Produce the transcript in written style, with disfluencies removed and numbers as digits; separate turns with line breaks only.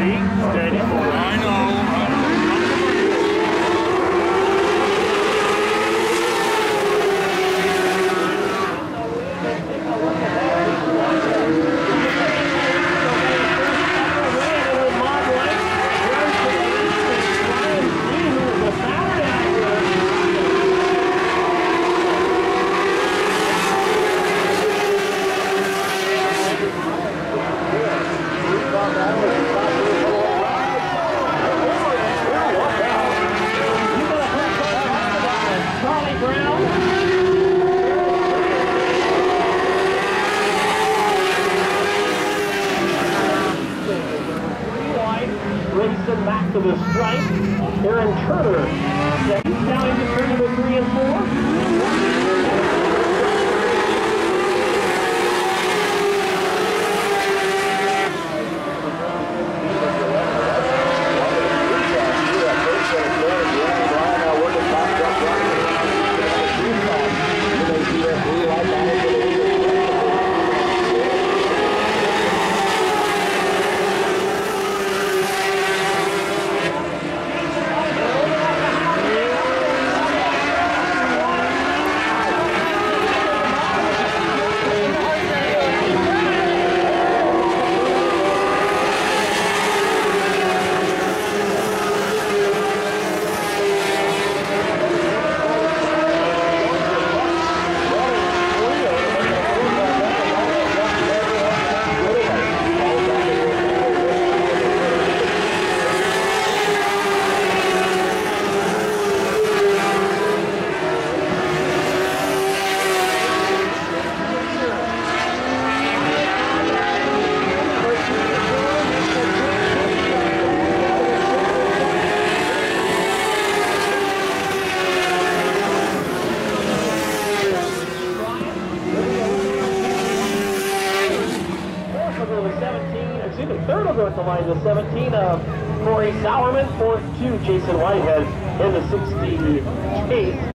Steady. I know.
Racing back to the stripe. Aaron Turner down into turn number 3 and 4. Third will go at the line, the 17 of Corey Sauerman, fourth to Jason Whitehead in the 68th.